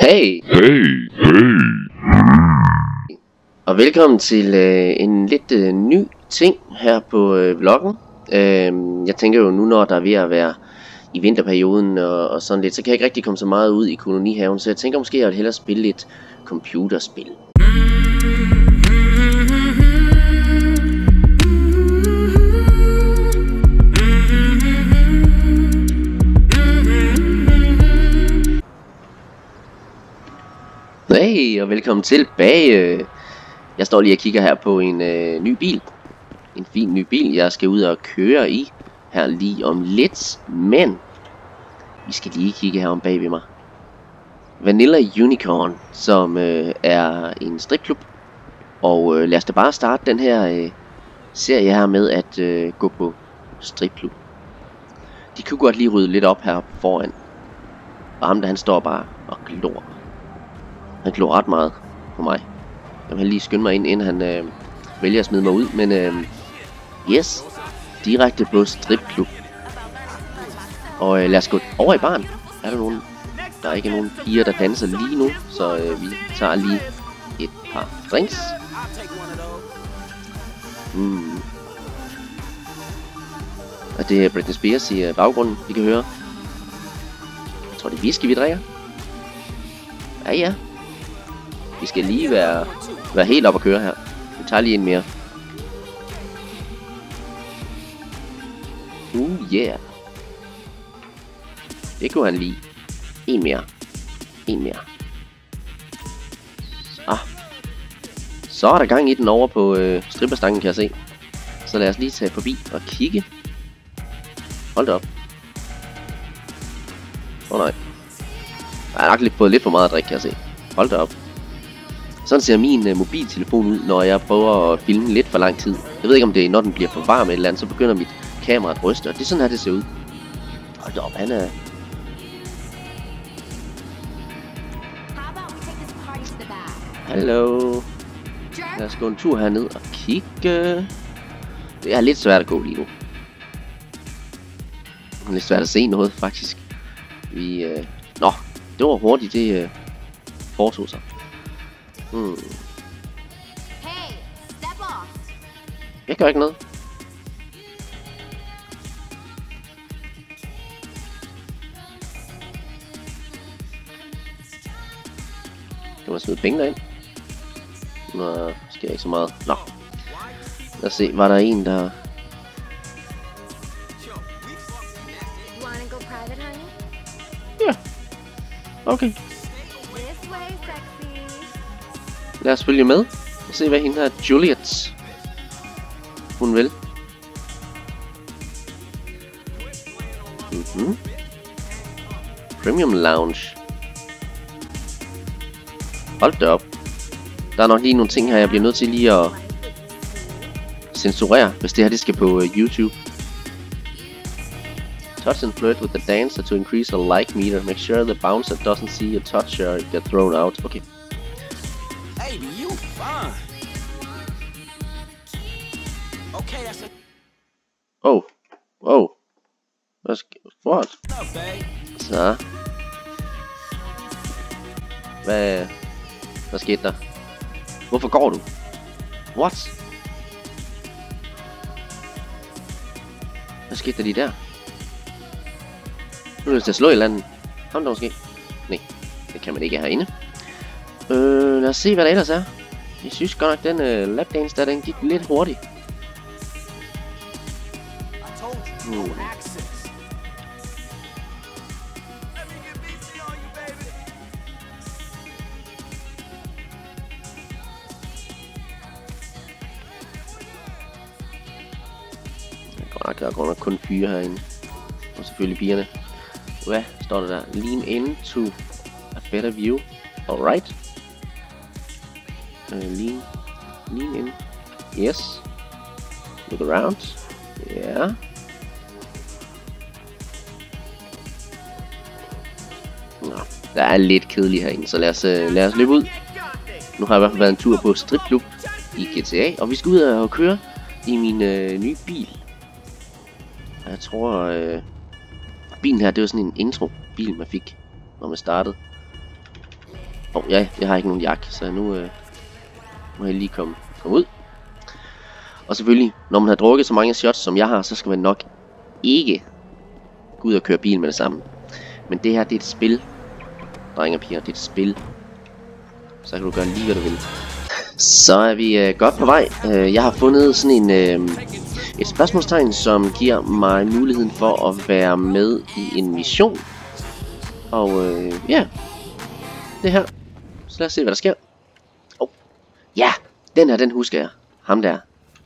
Hey! Og velkommen til en lidt ny ting her på vloggen. Jeg tænker jo nu, når der er ved at være i vinterperioden og sådan lidt, så kan jeg ikke rigtig komme så meget ud i kolonihaven. Så jeg tænker måske, at jeg vil hellere spille lidt computerspil. Hey, og velkommen tilbage. Jeg står lige og kigger her på en ny bil. En fin ny bil, jeg skal ud og køre i her lige om lidt. Men vi skal lige kigge her om bag ved mig. Vanilla Unicorn, som er en stripklub. Og lad os da bare starte den her serie her med at gå på stripklub. De kunne godt lige rydde lidt op her foran. Og ham der, han står bare og glor. Han glor ret meget på mig. Jeg vil lige skynde mig ind, inden han vælger at smide mig ud. Men yes, direkte på stripklub. Og lad os gå over i baren. Er der nogen? Der er ikke nogen piger, der danser lige nu. Så vi tager lige et par drinks. Og det er Britney Spears i baggrunden, vi kan høre. Jeg tror det er whisky, vi drikker. Ja. Vi skal lige være helt op at køre her. Vi tager lige en mere. Yeah. Det kunne han lide. En mere. Så er der gang i den over på stripperstangen, kan jeg se. Så lad os lige tage forbi og kigge. Hold da op. Nej. Jeg har nok fået lidt for meget at drikke, kan jeg se. Hold da op. Sådan ser min mobiltelefon ud, når jeg prøver at filme lidt for lang tid. Jeg ved ikke, om det er, når den bliver for varm eller andet, så begynder mit kamera at ryste. Og det er sådan her, det ser ud. Hold da op, han er... Hallo. Lad os gå en tur herned og kigge. Det er lidt svært at gå lige nu. Det er lidt svært at se noget, faktisk. Nå, det var hurtigt, det foretog sig. Jeg gør ikke noget. Kan man smide penge derind? Nå, sker ikke så meget. Nå. Lad os se, var der en der... Ja. Okay. Lad os følge med og se, hvad hende her Juliet hun vil. Premium Lounge. Hold da op. Der er nok lige nogle ting her, jeg bliver nødt til lige at censurere, hvis det her det skal på YouTube. Touch and flirt with the dancer to increase her like meter. Make sure the bouncer doesn't see you touch her or get thrown out. Okay. Baby, you fine. Okay, that's a... Oh. What? Så. Hvad skete der? Hvorfor går du? What? Hvad skete der lige der? Nu er det til at slå i landet. Ham der måske? Nej, det kan man ikke herinde. Lad os se hvad der ellers er. Jeg synes godt nok den lapdance der, den gik lidt hurtigt. Der er godt nok kun fyre herinde. Og selvfølgelig pigerne. Hvad står der der? Lean into a better view. Alright. Lean in. Yes. Look around. Yeah. Nå, der er lidt kedeligt herinde, så lad os løbe ud. Nu har jeg i hvert fald været en tur på stripklub i GTA, og vi skal ud og køre i min nye bil. Jeg tror bilen her, det var sådan en intro bil man fik, når man startede. Ja, jeg har ikke nogen jakke, så nu må jeg lige komme ud. Og selvfølgelig, når man har drukket så mange shots, som jeg har, så skal man nok ikke gå ud og køre bil med det samme. Men det her, det er et spil, drenge og piger, det er et spil. Så kan du gøre lige, hvad du vil. Så er vi godt på vej. Jeg har fundet sådan et spørgsmålstegn, som giver mig muligheden for at være med i en mission. Og ja, det her. Så lad os se, hvad der sker. Ja, den her, den husker jeg. Ham der.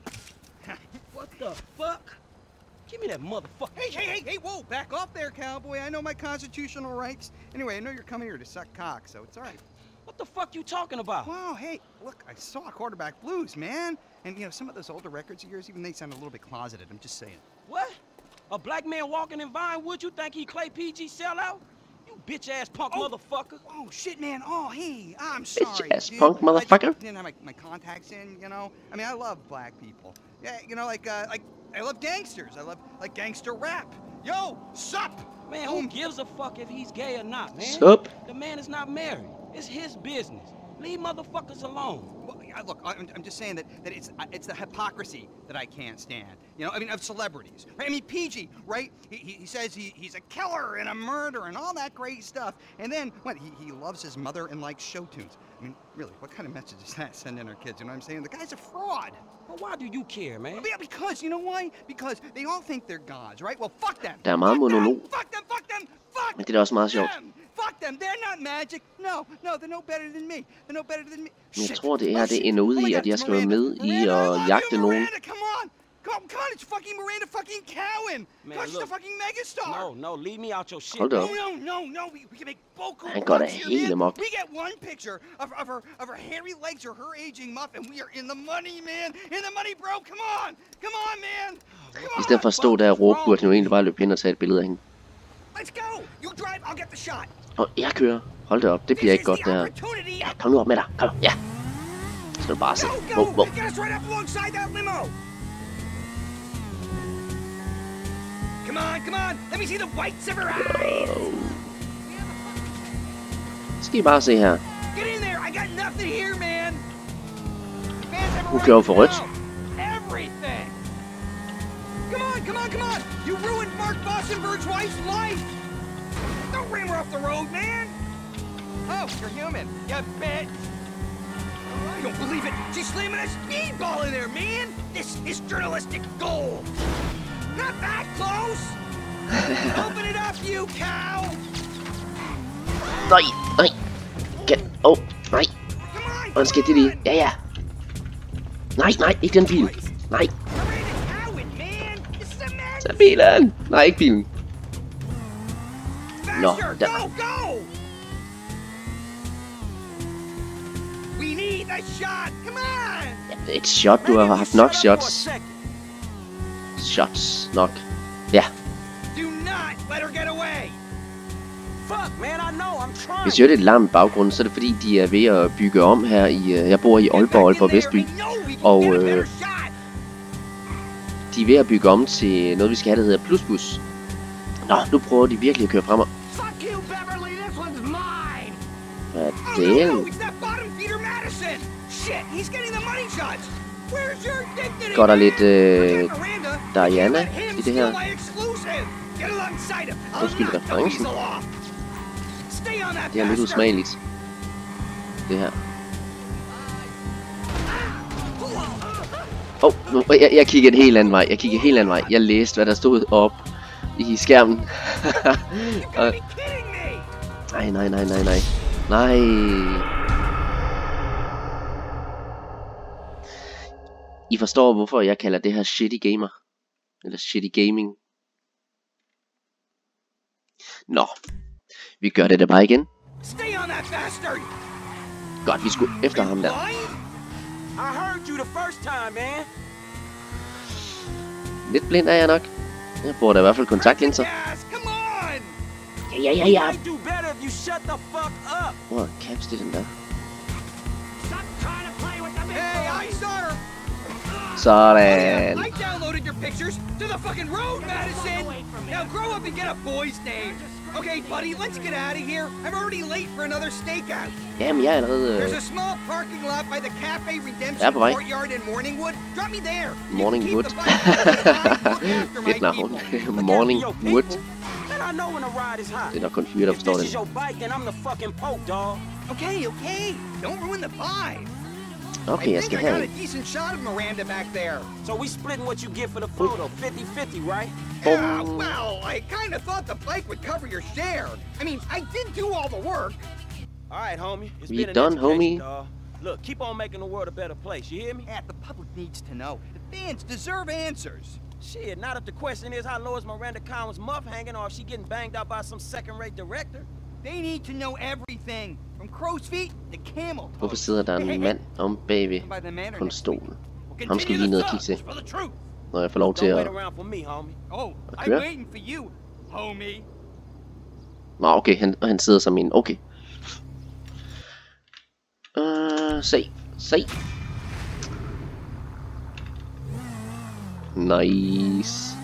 What the fuck? Give me that motherfucker. Hey, whoa, back off there, cowboy. I know my constitutional rights. Anyway, I know you're coming here to suck cock, so it's all right. What the fuck you talking about? Wow, hey, look, I saw Quarterback Blues, man. And, you know, some of those older records of yours, even they sound a little bit closeted. I'm just saying. What? A black man walking in Vinewood, you think he Clay PG sellout? You bitch-ass punk motherfucker. Oh, shit, man. Oh, hey, I'm sorry. Bitch-ass punk motherfucker. I didn't have my contacts in, you know. I mean, I love black people. Yeah, you know, like I love gangsters. I love, like, gangster rap. Yo, sup? Man, who gives a fuck if he's gay or not, man? Sup? The man is not married. It's his business. Leave motherfuckers alone. Well, look, I'm just saying that it's the hypocrisy that I can't stand. You know, I mean, of celebrities. Right? I mean, PG, right? He says he's a killer and a murderer and all that great stuff. And then, what, he loves his mother and likes show tunes. I mean, really, what kind of message is that sending our kids? You know what I'm saying? The guy's a fraud. Well, why do you care, man? Yeah, because, you know why? Because they all think they're gods, right? Well, fuck them. Der er meget monolog. Fuck them. Men det er også meget sjovt. Fuck them. They're not magic. No, they're no better than me. They're no better than me. Men jeg tror, det er det ender ud i, at jeg skal være med i at jagte nogen. Come on, it's fucking Miranda fucking Cowan. Man, She's a fucking megastar. No, leave me out your shit. Hold up. No, we can make Boco. Han går da helt amok. We get one picture of her hairy legs or her aging muff, and we are in the money, man. In the money, bro. Come on, man. I stedet for at stå der og råbe, burde han jo egentlig bare løbe hen og tage et billede af hende. Let's go. You drive, I'll get the shot. Og jeg kører. Hold det op, det bliver ikke godt det her. Ja, kom nu op med dig. Kom, ja. Så du bare se. Wow. Get us right up alongside that limo. Come on. Let me see the whites of her eyes. Skal I bare se her. Get in there. I got nothing here, man. Hun kører for rødt. Everything. Come on. You ruined Mark Bossenberg's wife's life. Don't ram her off the road, man. Oh, you're human. You bitch. I don't believe it. She's slamming a speedball in there, man. This is journalistic gold. Not that close. Open it up, you cow. Nej. Nej. Hvordan skal det lige? Ja. Nej, ikke den bil. Nej. Tag bilen. Nej, ikke bilen. Nå, der. We need a shot. Come on. Et shot, du har haft nok shots. Shots nok. Ja. Do not let her get away. Fuck, man, I know. I'm trying. Hvis jeg hørte et larm i baggrunden, så er det fordi, de er ved at bygge om her i... Jeg bor i Aalborg Vestby. Og de er ved at bygge om til noget, vi skal have, der hedder Plusbus. Nå, nu prøver de virkelig at køre frem. Fuck you, Beverly. This one's mine. Hvad delen? It's that bottom feeder Madison. Shit, he's getting the money shots. Where's your dignity? Går der lidt Diana i det her? Undskyld referencen. Det er lidt usmageligt. Det her. Jeg kiggede en helt anden vej. Jeg læste, hvad der stod op i skærmen. Nej. I forstår, hvorfor jeg kalder det her shitty gamer. Eller shitty gaming. Nå. Vi gør det da bare igen. Godt, vi skulle efter ham der. I heard you the first time, man. Lidt blind er jeg nok. Jeg bruger da i hvert fald kontaktlinser. Ja. I do better if you shut the fuck up. Hvor caps det den der? Hey, I saw her. Sådan. I downloaded your pictures to the fucking road, Madison. Now grow up and get a boy's name. Okay, buddy, let's get out of here. I'm already late for another stakeout. Jamen, jeg er allerede... There's a small parking lot by the Cafe Ja, Redemption på vej. courtyard in Morningwood. Drop me there. Morningwood. Fedt navn. Morning Morningwood. And I know when a ride is hot. Det er nok kun fyre, der If forstår this is det. your bike, then I'm the fucking Pope, dog. Okay, okay. Don't ruin the vibe. Okay, jeg skal I got have a decent shot of Miranda back there. So we splitting what you get for the photo, 50-50, right? Yeah, well, I kind of thought the bike would cover your share. I mean, I did do all the work. All right, homie. It's We been an done, education, homie. dawg. Look, keep on making the world a better place, you hear me? Yeah, the public needs to know. The fans deserve answers. Shit, not if the question is how low is Miranda Collins' muff hanging or if she getting banged out by some second-rate director. They need to know everything, from crow's feet to camel toe. Hvorfor sidder der en mand om bagved By the manor på en next stol? week. Ham skal vi lige ned og kigge til, For the truth. når jeg får lov til Don't at... wait around for me, homie. Oh, I'm køre? waiting for you, homie. Nå, okay, han sidder som en... Okay. Se. Nice.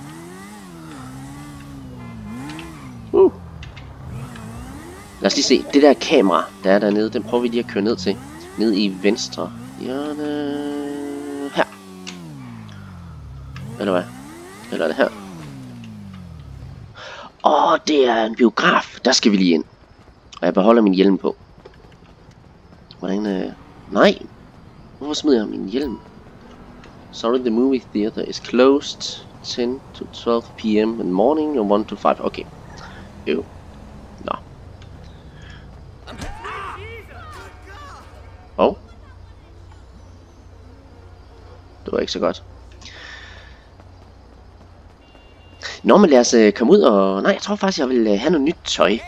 Lad os lige se. Det der kamera, der er dernede, den prøver vi lige at køre ned til. Ned i venstre hjørne. Her. Eller hvad? Eller er det her? Det er en biograf. Der skal vi lige ind. Og jeg beholder min hjelm på. Hvordan... Nej. Hvorfor smider jeg min hjelm? Sorry, the movie theater is closed 10 to 12 p.m. in morning and 1 to 5. Okay. Jo. Nå. Det var ikke så godt. Nå, men lad os komme ud og... Nej, jeg tror faktisk, jeg vil have noget nyt tøj.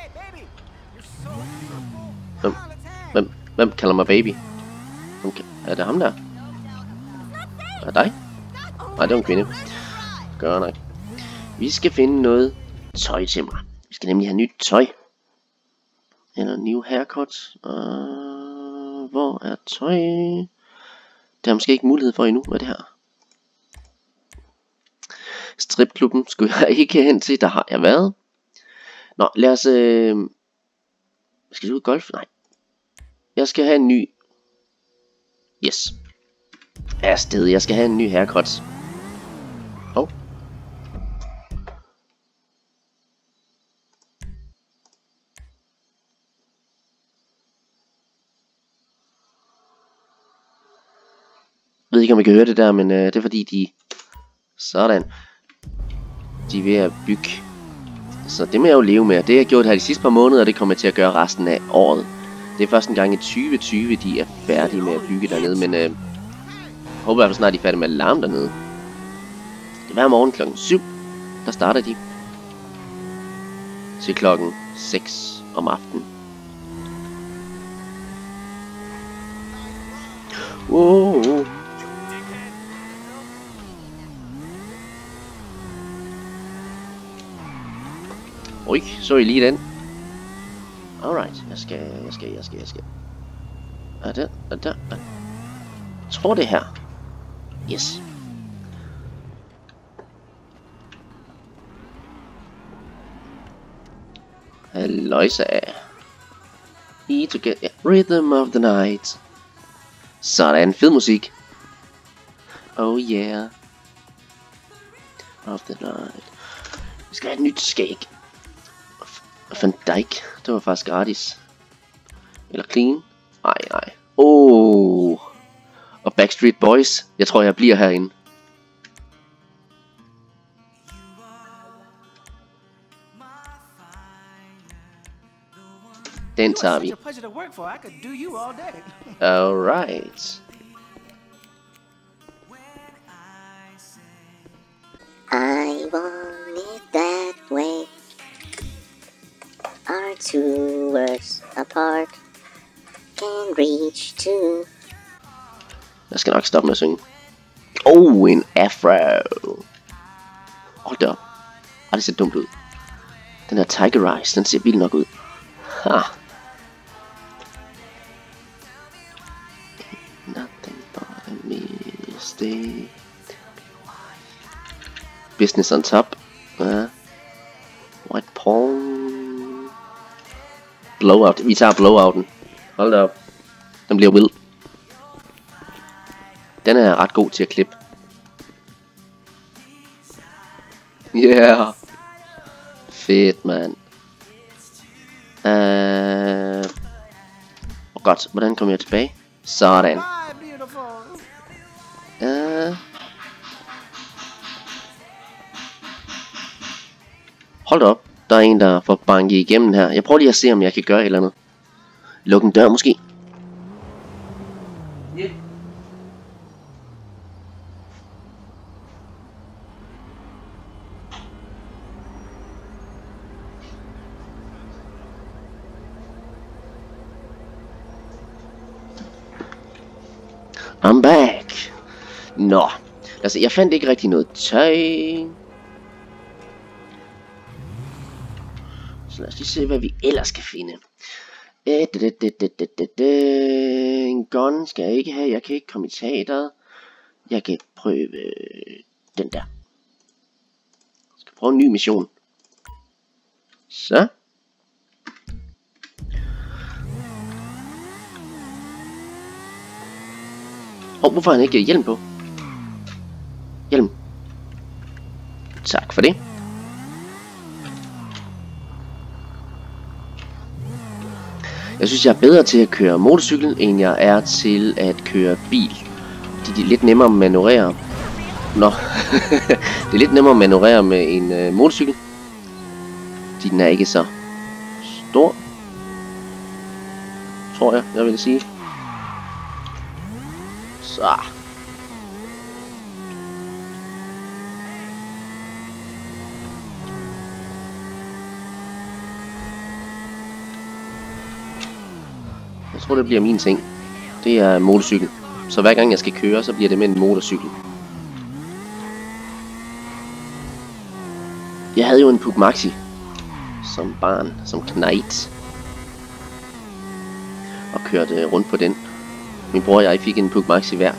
Hvem kalder mig baby? Er det ham der? Er det dig? Nej, det er en kvinde. Gør nok. Vi skal finde noget tøj til mig. Vi skal nemlig have nyt tøj. Eller new haircut. Hvor er tøj? Det er måske ikke mulighed for endnu. Hvad er det her? Stripklubben skulle jeg ikke hen til. Der har jeg været. Nå, lad os... Skal du ud golf? Nej. Jeg skal have en ny... Yes. Afsted. Jeg skal have en ny haircut. Jeg ved ikke om I kan høre det der, men det er fordi de... Sådan. De er ved at bygge. Så det må jeg jo leve med. Det har jeg gjort her de sidste par måneder, og det kommer jeg til at gøre resten af året. Det er først en gang i 2020, de er færdige med at bygge dernede, men jeg håber i hvert fald snart, de er færdige med at larme dernede. Det er hver morgen klokken 7, der starter de. Til klokken 6 om aftenen. Wow. Oj, så I lige den. Alright, jeg skal. Er det? Jeg tror det her. Yes. Halløjsa. Need to get rhythm of the night. Sådan, fed musik. Oh yeah. Of the night. Vi skal have et nyt skæg. Van Dijk, det var faktisk gratis. Eller clean. Nej. Og Backstreet Boys. Jeg tror jeg bliver herinde. Den tager vi. Alright. I want it that way. Our two worlds apart can reach to. Jeg skal nok stoppe med at synge. En afro. Hold da op. Det ser dumt ud. Den her Tiger Eyes, den ser vild nok ud. Ha. Nothing but a mistake. Business on top. White Palm. blowout. Vi tager blowouten. Hold da op. Den bliver vild. Den er ret god til at klippe. Yeah. Fedt, mand. Godt, hvordan kommer jeg tilbage? Sådan. Hold da op. Der er en, der får banket igennem her. Jeg prøver lige at se, om jeg kan gøre et eller andet. Luk en dør måske. Yeah. I'm back. Nå. Altså, jeg fandt ikke rigtig noget tøj. Så lad os lige se, hvad vi ellers kan finde. En gun skal jeg ikke have. Jeg kan ikke komme i teateret. Jeg kan prøve den der. Jeg skal prøve en ny mission. Så. Hvorfor har han ikke hjelm på? Hjelm. Tak for det. Jeg synes, jeg er bedre til at køre motorcykel, end jeg er til at køre bil. De er lidt nemmere at manøvrere. Nå, det er lidt nemmere at manøvrere med en motorcykel. Den er ikke så stor. Tror jeg vil sige. Så. Jeg tror det bliver min ting. Det er motorcykel. Så hver gang jeg skal køre, så bliver det med en motorcykel. Jeg havde jo en Puch Maxi som barn, som knægt, og kørte rundt på den. Min bror og jeg fik en Puch Maxi hver.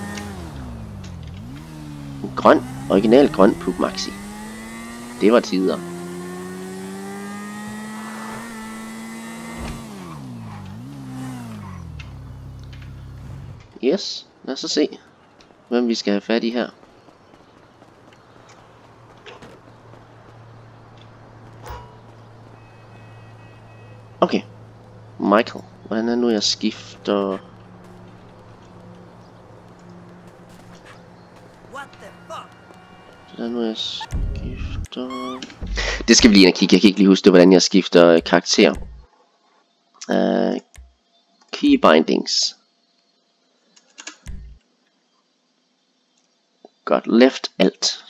En grøn, original grøn Puch Maxi. Det var tider. Yes, lad os så se, hvem vi skal have fat i her. Okay, Michael. Hvordan er nu jeg skifter? Hvordan nu jeg skifter? Det skal vi lige ind og kigge. Jeg kan ikke lige huske, hvordan jeg skifter karakter. Key bindings. Godt, left alt.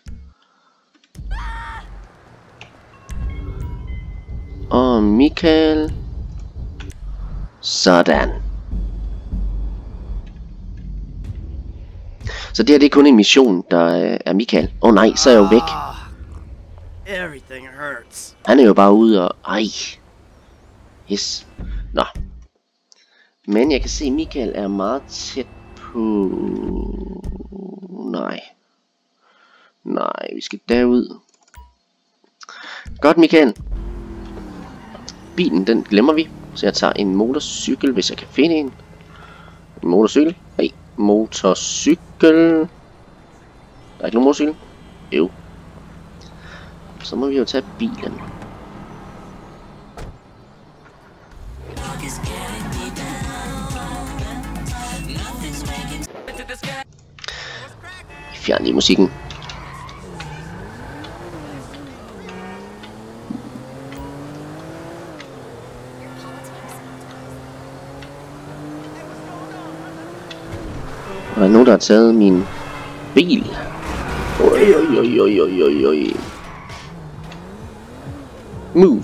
Og Michael. Sådan. Så det her, det er kun en mission, der er Michael. Nej, så er jeg jo væk. Everything hurts. Han er jo bare ude og... Ej. Yes. Nå. Men jeg kan se, at Michael er meget tæt på... Nej, vi skal derud. Godt, Michael. Bilen, den glemmer vi. Så jeg tager en motorcykel, hvis jeg kan finde en. En motorcykel. Nej, motorcykel. Der er ikke nogen motorcykel. Jo. Så må vi jo tage bilen. Fjern lige musikken. Og der er nogen, der har taget min bil. Oj. Move.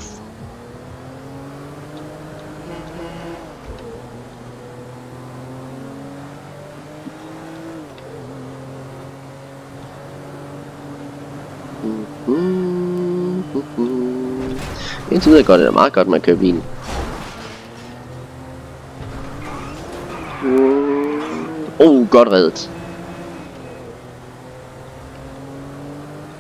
Indtil videre godt, det er meget godt, man kører bilen. Godt reddet.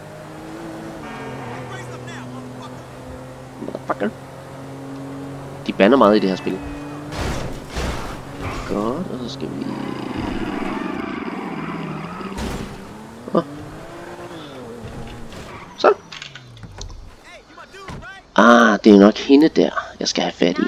De lander meget i det her spil. Godt, og så skal vi... Så. Ah, det er nok hende der, jeg skal have fat i.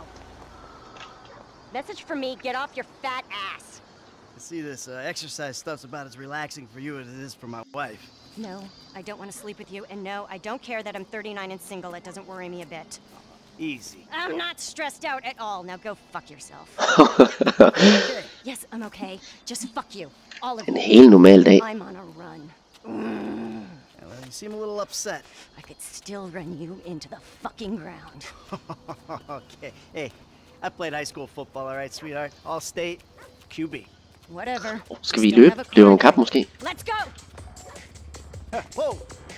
Message from me, get off your fat ass. I see this exercise stuff's about as relaxing for you as it is for my wife. No, I don't want to sleep with you, and no, I don't care that I'm 39 and single. It doesn't worry me a bit. Easy. I'm not stressed out at all. Now go fuck yourself. Okay. Yes, I'm okay. Just fuck you. All of En you. helt normal dag. I'm on a run. Yeah, well, you seem a little upset. I could still run you into the fucking ground. Okay. Hey, I played high school football, all right, sweetheart? All state, QB. Whatever. Skal vi løbe? Løbe om kap måske? Let's go! Whoa!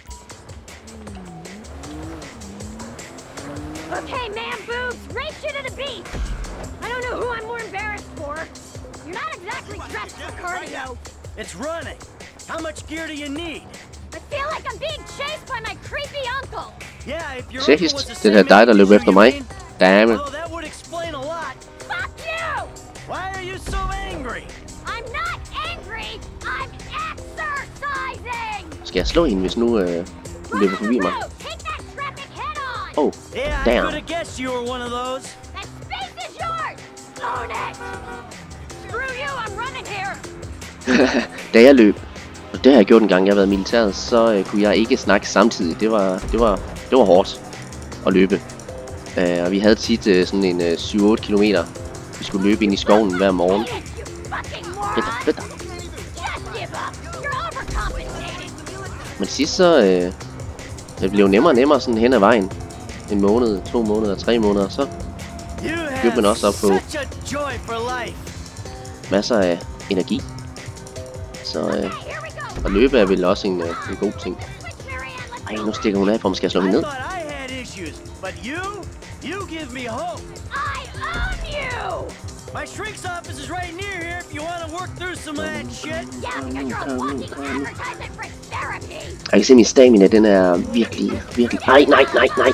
Okay, man, boobs, race you to the beach! I don't know who I'm more embarrassed for. You're not exactly dressed for cardio. It's running. How much gear do you need? I feel like I'm being chased by my creepy uncle. Yeah, if your Se uncle was sidst, the det er same dig, der age løb as efter you, mig. you mean? Dammit. Oh, that would explain a lot. Fuck you! Why are you so angry? I'm not angry, I'm exercising! Skal jeg slå hende, hvis nu hun løber forbi mig? Take that traffic head on! Oh, Yeah, I damn. could have guessed you were one of those. That space is yours! Own it! Screw you, I'm running here! Da jeg løb, og det har jeg gjort en gang, jeg har været i militæret, så kunne jeg ikke snakke samtidig. Det var hårdt at løbe. Og vi havde tit sådan en 7-8 kilometer. Vi skulle løbe ind i skoven hver morgen. You fucking moron! Fedt, fedt. Just give up! You're overcompensating! Men sidst så, det blev nemmere og nemmere sådan hen ad vejen. En måned, 2 måneder, 3 måneder, så You Køb man også op på such a joy for life. masser af energi. Så Here we go! at løbe er vel også en god ting. Switch, Marianne, let's Ej, nu stikker hun af for, om skal jeg slå I hende ned. thought I had issues, but you give me hope. I own you! My shrink's office is right near here if you want to work through some of that shit. Yeah, because you're a walking advertisement for therapy! Jeg kan se, min stamina, den er virkelig... Nej.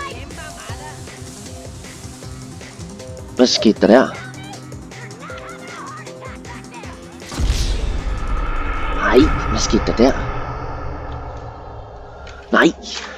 Hvad skete der der? Nej, hvad skete der der? Nej.